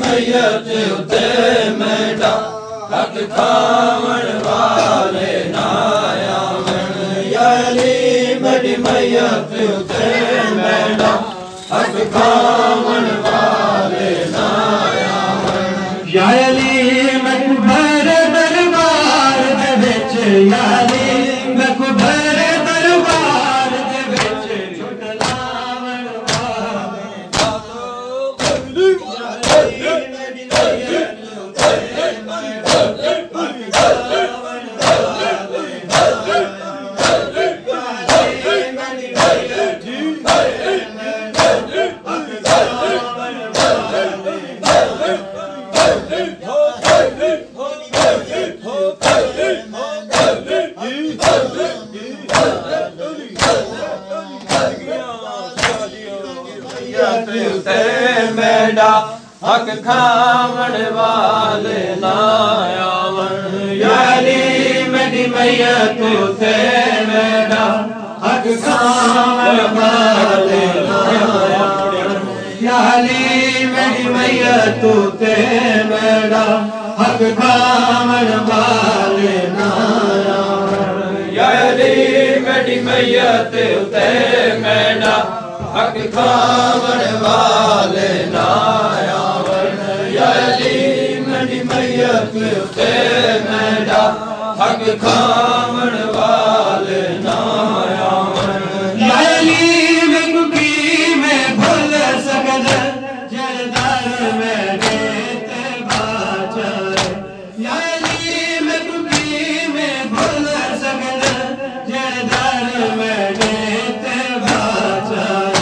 मैयत उते मेरा हक खावण वाले ना आवन या अली मेरी मैयत उते मेरा हक खावण वाले ना आवन या अली मकबर दरबार दे विच या अली मकबर दरबार दे विच झुटलावण वाले मेरा हक खावण वाले ना आवन या अली मेरी मैयत उते मेरा हक खावण वाले ना आवन या अली मेरी मैयत उते मेरा हक खावण वाले ना आवन या अली मेरी मैयत उते मेरा हक खावण वाले ना आवन या अली मेरी मैयत उते मेरा हक खावण वाले ना आवन या अली मैनू की मैं भुल सकदा जरदार मेरे ते बाचा या अली मैनू की मैं भुल सकदा जरदार मेरे ते बाचा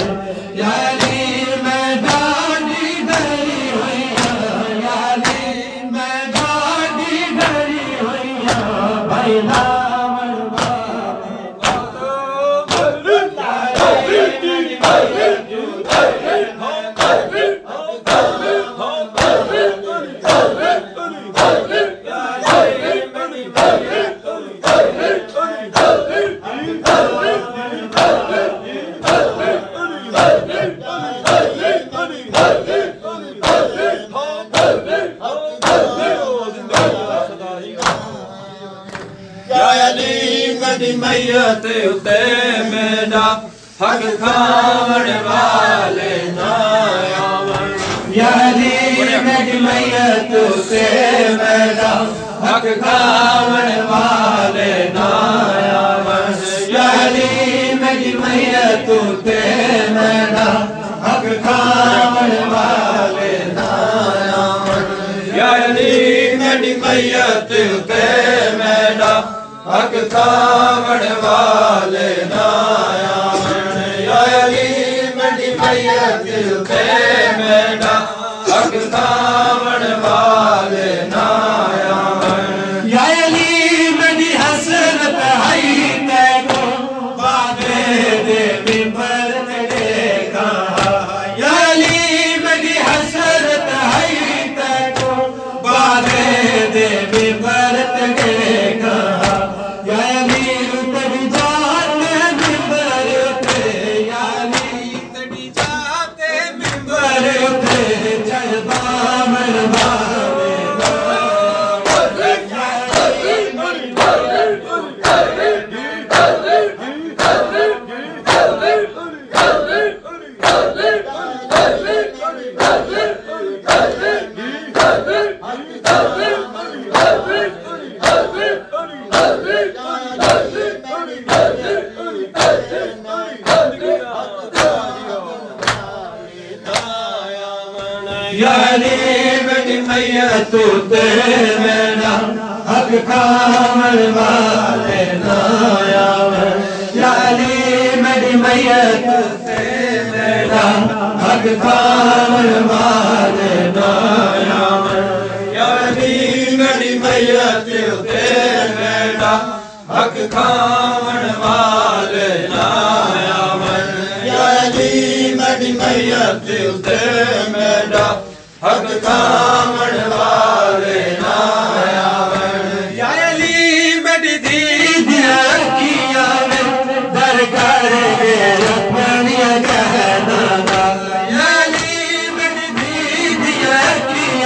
मैयत उते मेरा हक खावण वाले ना आवन या अली मेरी मैयत उते मेरा हक खावण वाले ना आवन या अली मेरी मैयत उते मेरा हक खावण वाले ना आवन या अली मेरी मैयत उते मेरा हक खावण वाले ना आवन या अली मेरी मैयत उते मेरा हक खावण वाले ना आवन या अली मेरी हसरत हई तैको बादे दे मिंबर ते देखा या अली मेरी हसरत हई तैको बादे दे मिंबर ते देखा या अली मेरी मैयत उते मेरा हक खावण वाले ना आवन या अली मेरी मैयत उते मेरा हक खावण वाले ना आवन या अली मेरी मैयत उते मेरा हक खावण वाले ना आवन या अली मेरी मैयत उते मेरा हक खावण वाले ना आवन या अली मेरी दीद अखियां में दर कर अपनी कहना या अली मेरी दीद अखियां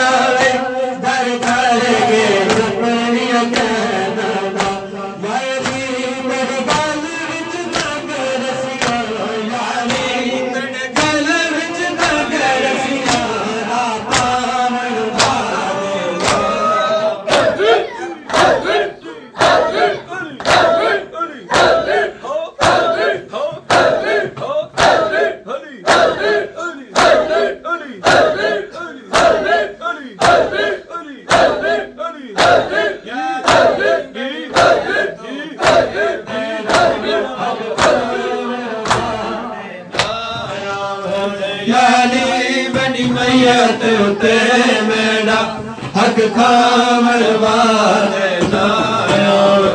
उत्ते मेरा हक खावण वाले ना आवे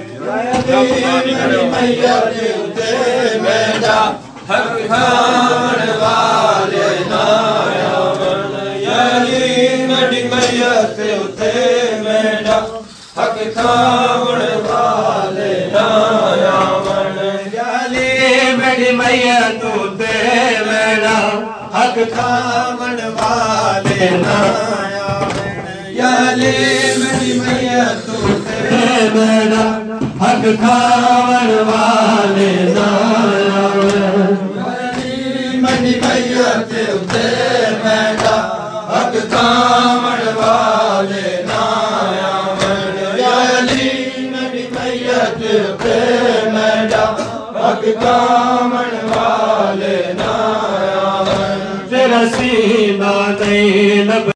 मैयत उत्ते मेरा हक खावण वाले ना आवे मेरी मैयत उत्ते मेरा हक खावण वाले ना आवे मेरी मैयत उत्ते मेरा हक खावण वाले ना आवे मेरी मैयत उत्ते मेरा हक खावण वाले ना आवे मेरी मैयत उत्ते मेरा हक खावण वाले ना आवे मेरी मैयत उत्ते मेरा हक खावण वाले ना आवे तेरा सीना नहीं